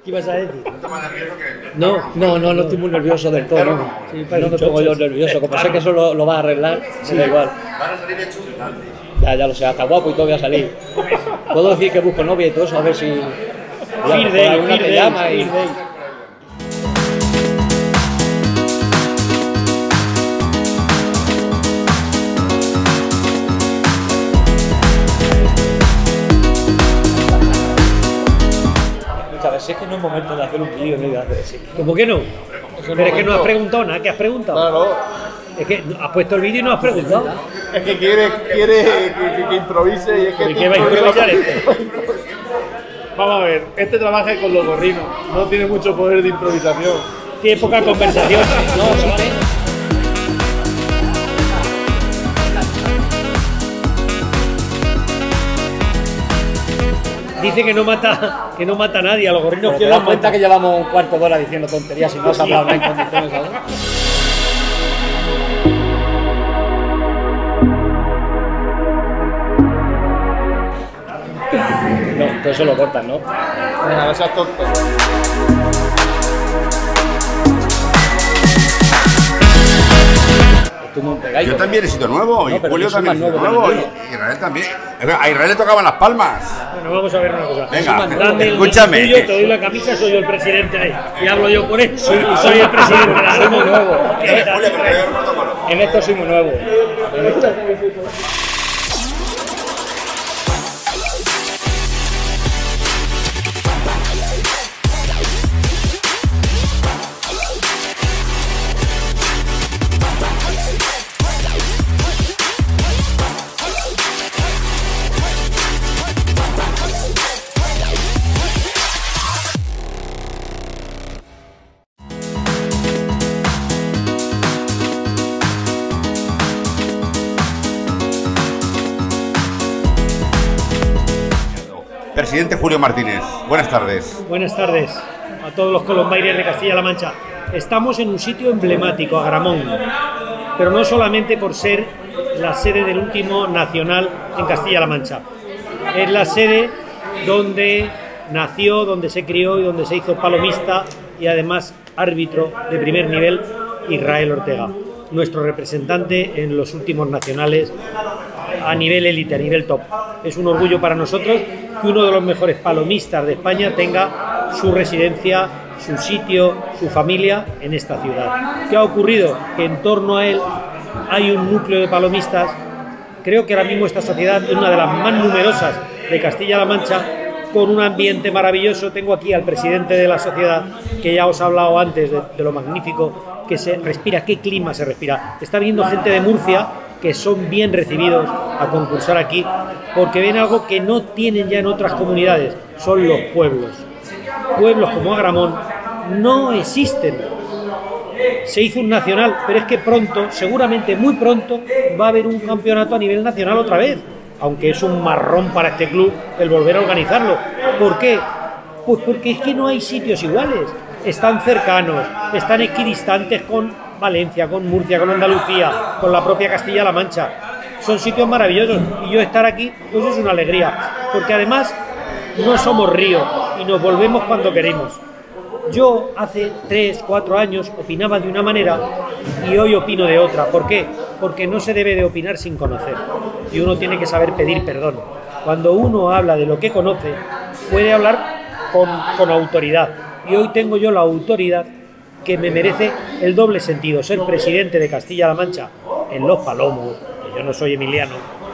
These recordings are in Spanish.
¿Qué ibas a decir? ¿No te vas nervioso que...? No estoy muy nervioso del todo, no. Sí, No me pongo yo nervioso, como sé que eso lo va a arreglar, me da igual. Van a salir hechos grandes. Ya lo sé, hasta guapo y todo voy a salir. Puedo decir que busco novia y todo eso, a ver si... alguna te llama y... Es que no es momento de hacer un vídeo ni de hacer así. ¿Cómo que no? Pero es que no has preguntado nada, ¿qué has preguntado? Claro. Es que has puesto el vídeo y no has preguntado. Es que quiere que improvise y es que... ¿Y qué va a improvisar este? Vamos a ver, este trabaja con los gorrinos, no tiene mucho poder de improvisación. Tiene poca conversación. No, solamente... Dice que no mata a nadie, a los gorrinos ¿Te das cuenta que llevamos un cuarto de hora diciendo tonterías y no has hablado nada en condiciones, ¿sabes? No, todo eso lo cortas, ¿no? Venga, no seas tonto. Yo también he sido nuevo, y pero Julio yo soy también más ha sido nuevo nuevo, que y Israel también. A Israel le tocaban las palmas. Bueno, vamos a ver una cosa. Venga, Dame el escúchame. tuyo, te doy la camisa, soy yo el presidente ahí. Y hablo yo por eso. Soy el presidente. Soy muy nuevo. Julio, pero te veo el protocolo. En esto soy muy nuevo. En esto. Presidente Julio Martínez, buenas tardes. Buenas tardes a todos los colombaires de Castilla-La Mancha. Estamos en un sitio emblemático, Agramón, pero no solamente por ser la sede del último nacional en Castilla-La Mancha. Es la sede donde nació, donde se crió y donde se hizo palomista y además árbitro de primer nivel Israel Ortega, nuestro representante en los últimos nacionales a nivel élite, a nivel top. Es un orgullo para nosotros que uno de los mejores palomistas de España tenga su residencia, su sitio, su familia en esta ciudad. ¿Qué ha ocurrido? Que en torno a él hay un núcleo de palomistas. Creo que ahora mismo esta sociedad es una de las más numerosas de Castilla-La Mancha, con un ambiente maravilloso. Tengo aquí al presidente de la sociedad, que ya os he hablado antes de lo magnífico que se respira, qué clima se respira. Está viniendo gente de Murcia que son bien recibidos a concursar aquí, porque ven algo que no tienen ya en otras comunidades, son los pueblos. Pueblos como Agramón no existen. Se hizo un nacional, pero es que pronto, seguramente muy pronto, va a haber un campeonato a nivel nacional otra vez, aunque es un marrón para este club el volver a organizarlo. ¿Por qué? Pues porque es que no hay sitios iguales. Están cercanos, están equidistantes con Valencia, con Murcia, con Andalucía, con la propia Castilla-La Mancha. Son sitios maravillosos y yo estar aquí pues es una alegría, porque además no somos río y nos volvemos cuando queremos. Yo hace 3, 4 años opinaba de una manera y hoy opino de otra. ¿Por qué? Porque no se debe de opinar sin conocer y uno tiene que saber pedir perdón. Cuando uno habla de lo que conoce, puede hablar con autoridad, y hoy tengo yo la autoridad que me merece el doble sentido: ser presidente de Castilla-La Mancha en Los Palomos, que yo no soy emiliano,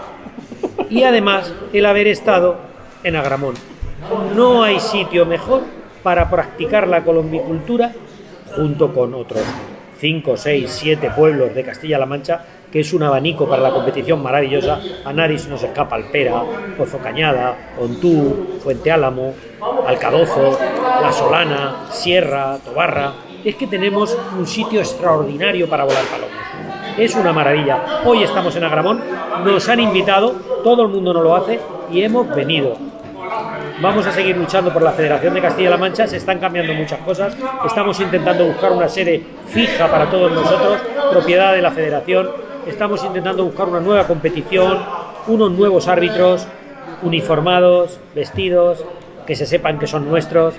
y además el haber estado en Agramón. No hay sitio mejor para practicar la colombicultura junto con otros 5, 6, 7 pueblos de Castilla-La Mancha, que es un abanico para la competición maravillosa. A nadie se nos escapa Alpera, Pozo Cañada, Ontú, Fuente Álamo, Alcadozo, La Solana, Sierra, Tobarra. Es que tenemos un sitio extraordinario para volar palomas. Es una maravilla. Hoy estamos en Agramón, nos han invitado, todo el mundo nos lo hace y hemos venido. Vamos a seguir luchando por la Federación de Castilla-La Mancha, se están cambiando muchas cosas, estamos intentando buscar una sede fija para todos nosotros, propiedad de la Federación, estamos intentando buscar una nueva competición, unos nuevos árbitros, uniformados, vestidos, que se sepan que son nuestros.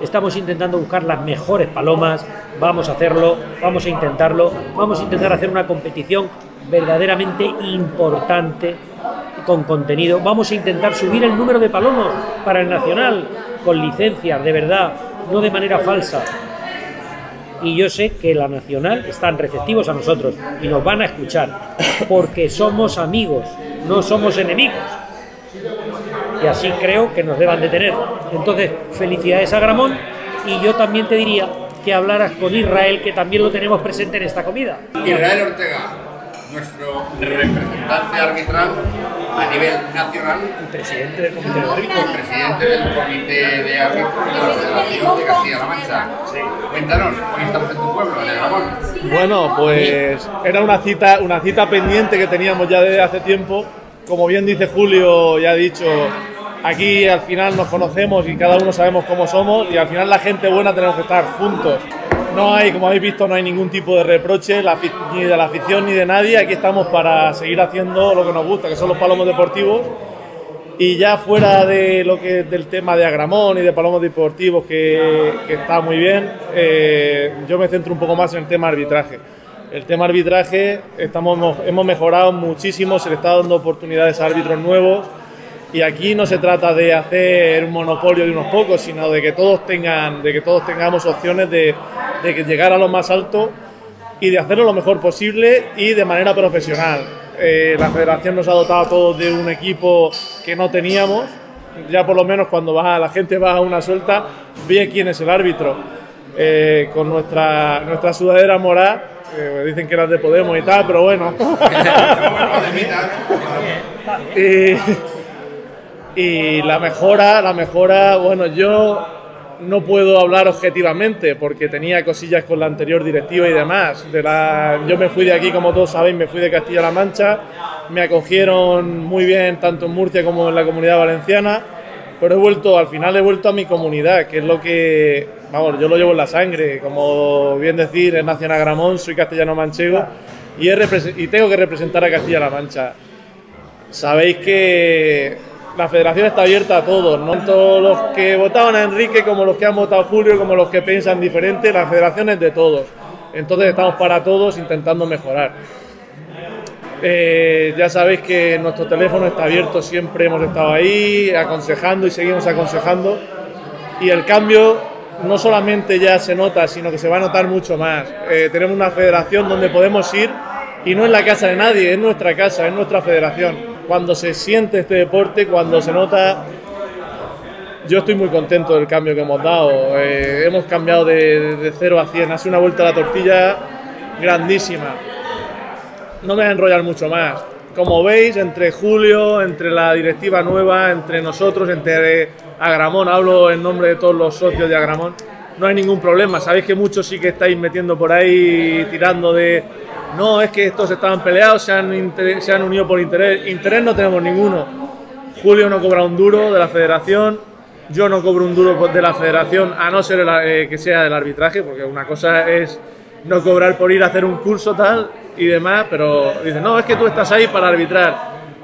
estamos intentando buscar las mejores palomas, vamos a hacerlo, vamos a intentarlo, vamos a intentar hacer una competición verdaderamente importante, con contenido, vamos a intentar subir el número de palomos para el nacional, con licencias, de verdad, no de manera falsa. Y yo sé que la nacional están receptivos a nosotros y nos van a escuchar, porque somos amigos, no somos enemigos. Y así creo que nos deban de tener. Entonces, felicidades a Agramón, y yo también te diría que hablaras con Israel, que también lo tenemos presente en esta comida. Israel Ortega, nuestro representante arbitral a nivel nacional, El presidente del comité de árbitros. el presidente del comité de árbitros de la Federación de Castilla-La Mancha. Cuéntanos, hoy estamos en tu pueblo, en el Agramón. Bueno, pues era una cita pendiente que teníamos ya desde hace tiempo. Como bien dice Julio, ya ha dicho, aquí al final nos conocemos y cada uno sabemos cómo somos, y al final la gente buena tenemos que estar juntos. No hay, como habéis visto, no hay ningún tipo de reproche ni de la afición ni de nadie. Aquí estamos para seguir haciendo lo que nos gusta, que son los palomos deportivos. Y ya fuera de lo que del tema de Agramón y de palomos deportivos, que está muy bien, yo me centro un poco más en el tema arbitraje. El tema arbitraje hemos mejorado muchísimo, se le está dando oportunidades a árbitros nuevos, y aquí no se trata de hacer un monopolio de unos pocos, sino de que todos tengamos opciones de llegar a lo más alto y de hacerlo lo mejor posible y de manera profesional. La federación nos ha dotado a todos de un equipo que no teníamos. Ya por lo menos cuando la gente va a una suelta, ve quién es el árbitro. Con nuestra sudadera morada, dicen que eran de Podemos y tal, pero bueno. Y la mejora, bueno, yo no puedo hablar objetivamente porque tenía cosillas con la anterior directiva y demás. Yo me fui de aquí, como todos sabéis, me fui de Castilla-La Mancha, me acogieron muy bien tanto en Murcia como en la Comunidad Valenciana, pero al final he vuelto a mi comunidad, que es lo que, vamos, yo lo llevo en la sangre, como bien decir, es nacido en Agramón, soy castellano-manchego y tengo que representar a Castilla-La Mancha. Sabéis que la federación está abierta a todos, no tanto los que votaban a Enrique como los que han votado a Julio, como los que piensan diferente. La federación es de todos, entonces estamos para todos intentando mejorar. Ya sabéis que nuestro teléfono está abierto, siempre hemos estado ahí aconsejando y seguimos aconsejando, y el cambio no solamente ya se nota, sino que se va a notar mucho más. Tenemos una federación donde podemos ir y no es la casa de nadie, es nuestra casa, es nuestra federación. Cuando se siente este deporte, cuando se nota, yo estoy muy contento del cambio que hemos dado. Hemos cambiado de 0 a 100, ha sido una vuelta a la tortilla grandísima. No me voy a enrollar mucho más. Como veis, entre Julio, entre la directiva nueva, entre nosotros, entre Agramón, hablo en nombre de todos los socios de Agramón, no hay ningún problema. Sabéis que muchos sí que estáis metiendo por ahí, tirando de... No, es que estos estaban peleados, se han unido por interés. Interés no tenemos ninguno. Julio no cobra un duro de la federación, yo no cobro un duro de la federación, a no ser que sea del arbitraje, porque una cosa es no cobrar por ir a hacer un curso tal y demás, pero dicen, no, es que tú estás ahí para arbitrar.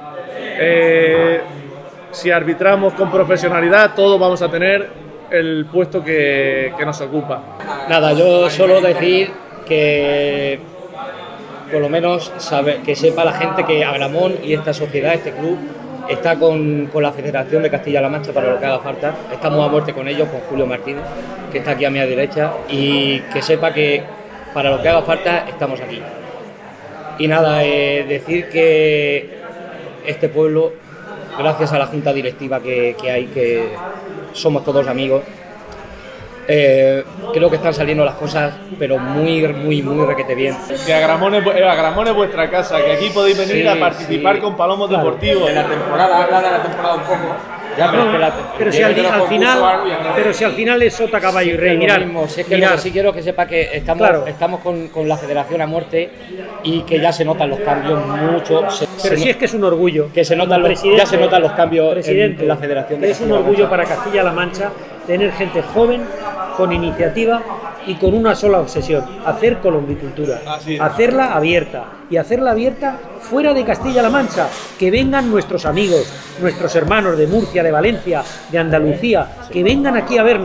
Si arbitramos con profesionalidad, todos vamos a tener el puesto que nos ocupa. Nada, yo solo decir que por lo menos que sepa la gente que Agramón y esta sociedad, este club, está con la Federación de Castilla-La Mancha para lo que haga falta. Estamos a muerte con ellos, con Julio Martínez, que está aquí a mi derecha, y que sepa que para lo que haga falta estamos aquí. Y nada, decir que este pueblo, gracias a la junta directiva que hay, que somos todos amigos, creo que están saliendo las cosas, pero muy requete bien. Que Agramón es vuestra casa, que aquí podéis venir a participar con palomos deportivos. De la temporada, habla de la temporada un poco. Ya, pero si al final es sota, caballo y rey. Mirad, si es que lo que sí quiero que sepa que estamos con la federación a muerte, y que ya se notan los cambios mucho. Pero si es que es un orgullo. Que se notan ya se notan los cambios en la federación. Es un orgullo para Castilla-La Mancha tener gente joven, con iniciativa y con una sola obsesión: hacer colombicultura, hacerla abierta, y hacerla abierta fuera de Castilla-La Mancha, que vengan nuestros amigos, nuestros hermanos de Murcia, de Valencia, de Andalucía, que vengan aquí a vernos,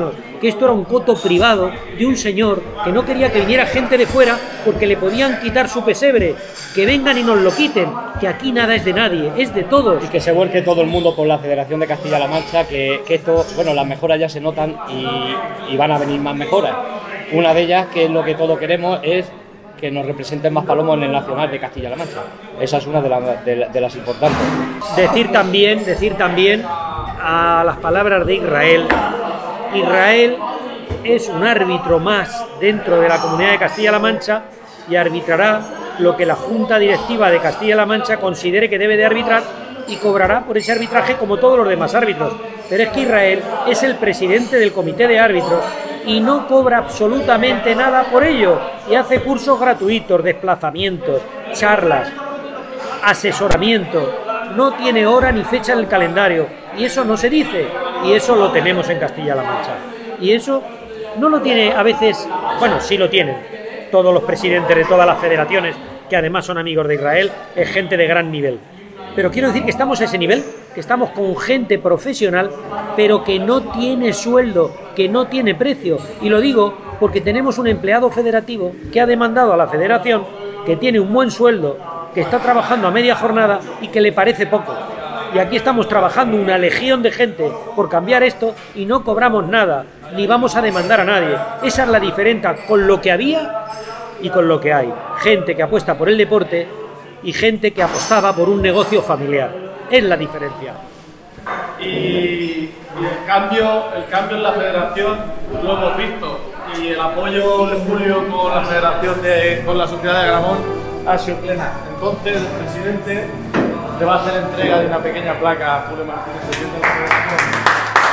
que esto era un coto privado de un señor que no quería que viniera gente de fuera porque le podían quitar su pesebre. Que vengan y nos lo quiten, que aquí nada es de nadie, es de todos. Y que se vuelque todo el mundo por la Federación de Castilla-La Mancha, que esto, bueno, las mejoras ya se notan y van a venir más mejoras. Una de ellas, que es lo que todos queremos, es que nos representen más palomos en el Nacional de Castilla-La Mancha. Esa es una de las importantes. Decir también a las palabras de Israel. Israel es un árbitro más dentro de la Comunidad de Castilla-La Mancha y arbitrará lo que la Junta Directiva de Castilla-La Mancha considere que debe de arbitrar y cobrará por ese arbitraje como todos los demás árbitros. Pero es que Israel es el presidente del comité de árbitros y no cobra absolutamente nada por ello y hace cursos gratuitos, desplazamientos, charlas, asesoramiento. No tiene hora ni fecha en el calendario y eso no se dice, y eso lo tenemos en Castilla-La Mancha. Y eso no lo tiene a veces, bueno, sí lo tienen todos los presidentes de todas las federaciones, que además son amigos de Israel, es gente de gran nivel. Pero quiero decir que estamos a ese nivel, que estamos con gente profesional, pero que no tiene sueldo, que no tiene precio. Y lo digo porque tenemos un empleado federativo que ha demandado a la federación, que tiene un buen sueldo, que está trabajando a media jornada y que le parece poco. Y aquí estamos trabajando una legión de gente por cambiar esto y no cobramos nada, ni vamos a demandar a nadie. Esa es la diferencia con lo que había y con lo que hay. Gente que apuesta por el deporte y gente que apostaba por un negocio familiar. Es la diferencia. Y el cambio en la federación lo hemos visto. Y el apoyo de Julio con la federación, con la sociedad de Agramón ha sido plena. Entonces el presidente le va a hacer entrega de una pequeña placa a Julio Martínez, presidente de la federación.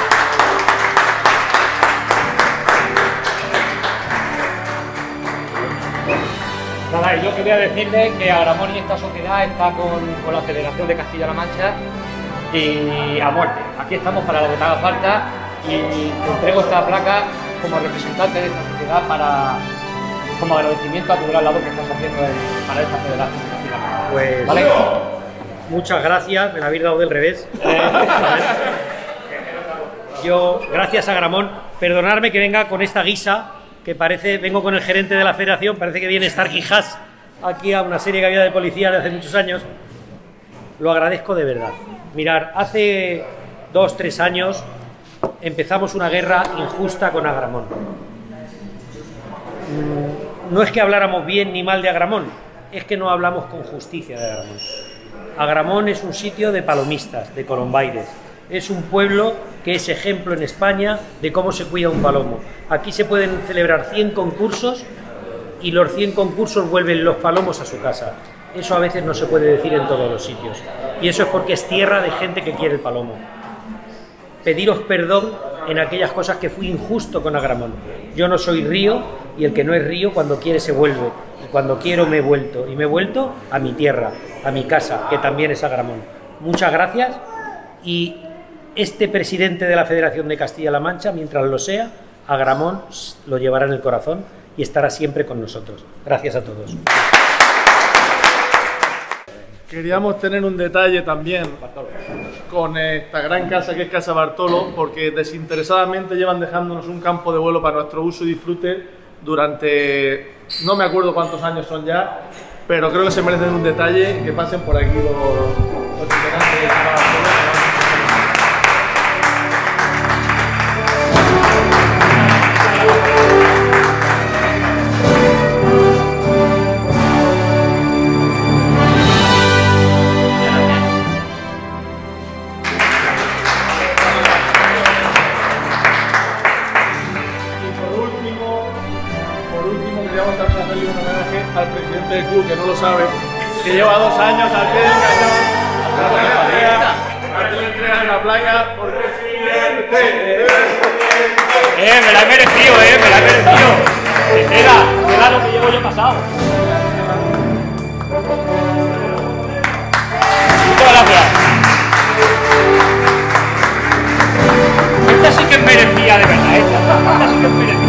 Nada, yo quería decirle que Agramón y esta sociedad está con la Federación de Castilla-La Mancha y a muerte. Aquí estamos para lo que te haga falta y te entrego esta placa como representante de esta sociedad como agradecimiento a tu gran labor que estás haciendo para esta Federación de Castilla-La Mancha. Pues, ¿vale? Muchas gracias, me la habéis dado del revés. Yo, gracias a Agramón, perdonadme que venga con esta guisa, que parece, vengo con el gerente de la federación, parece que viene Starkey Haas aquí a una serie que había de policía de hace muchos años. Lo agradezco de verdad. Mirar, hace 2 o 3 años empezamos una guerra injusta con Agramón. No es que habláramos bien ni mal de Agramón, es que no hablamos con justicia de Agramón. Agramón es un sitio de palomistas, de colombaires. Es un pueblo que es ejemplo en España de cómo se cuida un palomo. Aquí se pueden celebrar 100 concursos y los 100 concursos vuelven los palomos a su casa. Eso a veces no se puede decir en todos los sitios. Y eso es porque es tierra de gente que quiere el palomo. Pediros perdón en aquellas cosas que fui injusto con Agramón. Yo no soy río y el que no es río cuando quiere se vuelve. Y cuando quiero me he vuelto. Y me he vuelto a mi tierra, a mi casa, que también es Agramón. Muchas gracias y este presidente de la Federación de Castilla-La Mancha, mientras lo sea, Agramón lo llevará en el corazón y estará siempre con nosotros. Gracias a todos. Queríamos tener un detalle también con esta gran casa que es Casa Bartolo, porque desinteresadamente llevan dejándonos un campo de vuelo para nuestro uso y disfrute durante, no me acuerdo cuántos años son ya, pero creo que se merecen un detalle, que pasen por aquí los integrantes de Casa Bartolo. Al presidente del club, que no lo sabe, que lleva 2 años al pie del cañón, a que le entregan una placa por presidente. Me la he merecido, me la he merecido. Era lo que llevo yo pasado. Muchas gracias. Esta sí que es merecida de verdad, esta sí que es merecida.